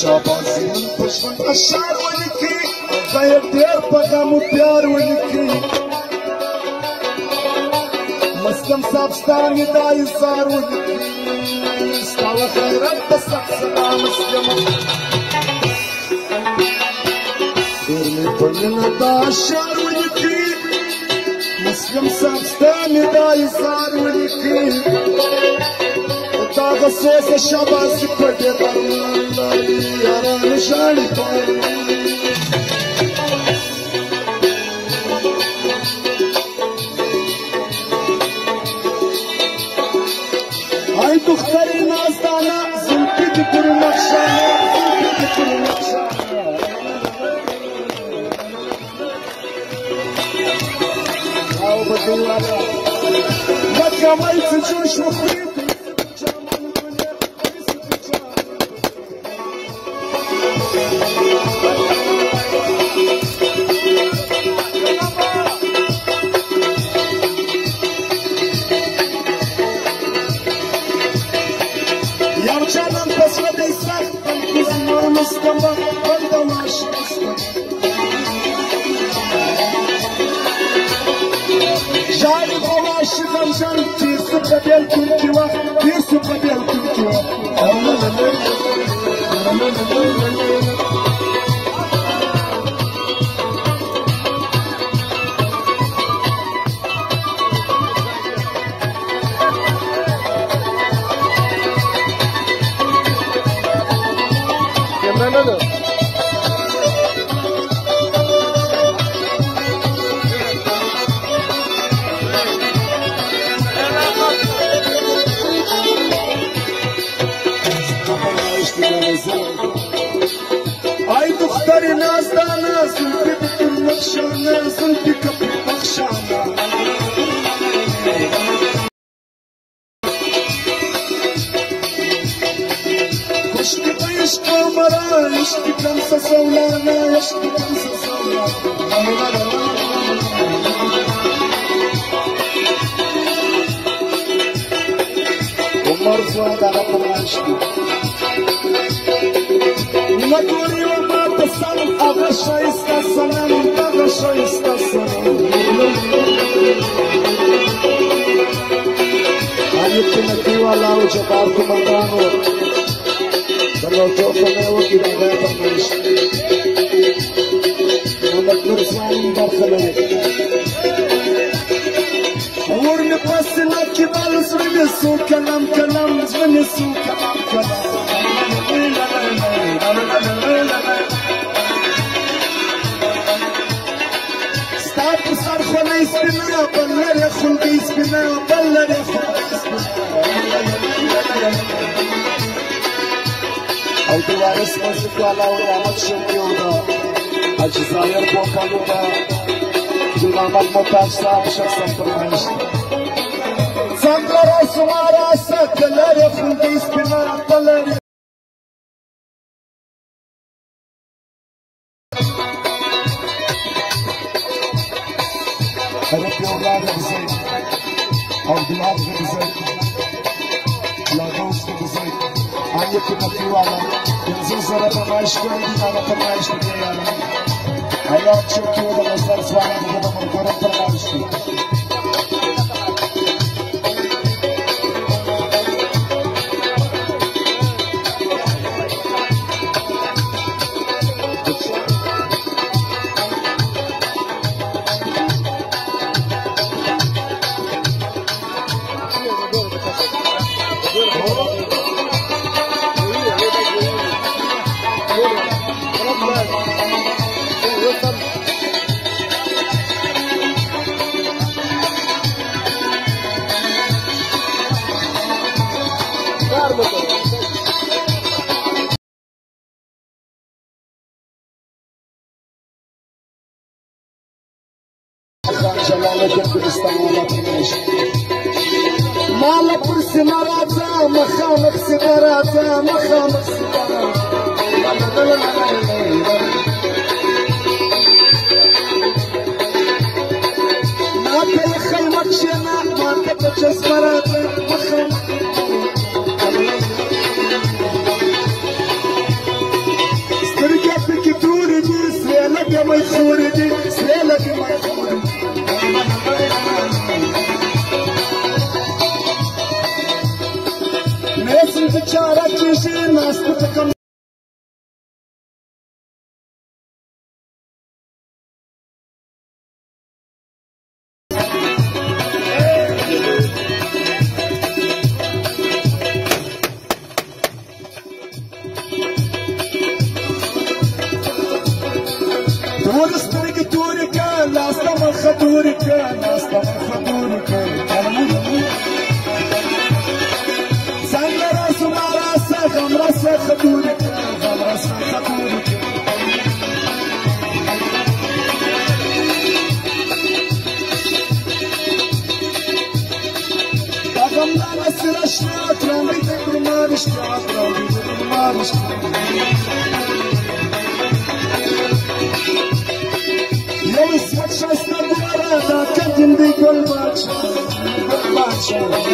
شابازي من پشمن اشعار ولیکي باید ډېر په غم و پیار ولیکي مسلم صاحب ستا مې دا اظهار ولیکي ستا و خیرت ته سخت سلام مسلمه ډېر مې په مینه دا اشعار ولیکي مسلم صاحب ستا مې دا اظهار ولیکي داغه سوزه شاباسي په ډېر ارمان لري یارانو ژاړي ای دخترې نازدانه زلفې دې پر نقشانه زلفې دې پر نقشانه او بدواله لکه مای چې جوش وخوري Jari bolaşı zamcan Tisu bedel Türkiye Tisu bedel Türkiye Ay dختر نازدانه زلفی بکن نقشانه زلفی کپی بخشانه کشتی با عشق مرا عشقی کمسا زولانه عشقی کمسا زولانه عمر زواد آقا پرانشتی نگوری و ما پسند آقا شایسته سنم آقا شایسته سنم آیوب که نکی والا و جبار کماندانو بلو توفه میو کی رغای پرمش محمد نورزوانی برخلوی ورمی پاسنا کی بال زوی سو کلام کلام زوی سو کلام کلام ستا پر سر خونه سپینه بل لرې خلقې سپینه بل لرې خلقې سپینه او د وارث مسجد والا او رحمت شوقیو ده حاجي ظاهر پوپلو ده ګل محمد محتاج صاحب شخصا فرمایش ده څنګه رسوا راسه که لرې خلقې سپینه بل لرې Arap yollarda bize, Avdular da bize, Lagos da bize, aynı kıpatı var. Bizim zarada maaş gördüğün anlatan maaş da diye yani. Hayat çok iyi da mesela sıvana da adamın koran parmamıştı. Mala por sinarata, makhamak sinarata, makhamak sinarata. Mata yakhaymak shana, mata bachasmarata, makhamak. ورسترق تورك لا استمر خدورك لا استمر خدورك سنگ راس ما راس غم راس خدورك غم راس خدورك غم لا نسر اشتاق رامي تكر ما اشتاق رامي تكر ما اشتاق يوم اسمك شايسنا بورا دا كنتم بيقول باتشا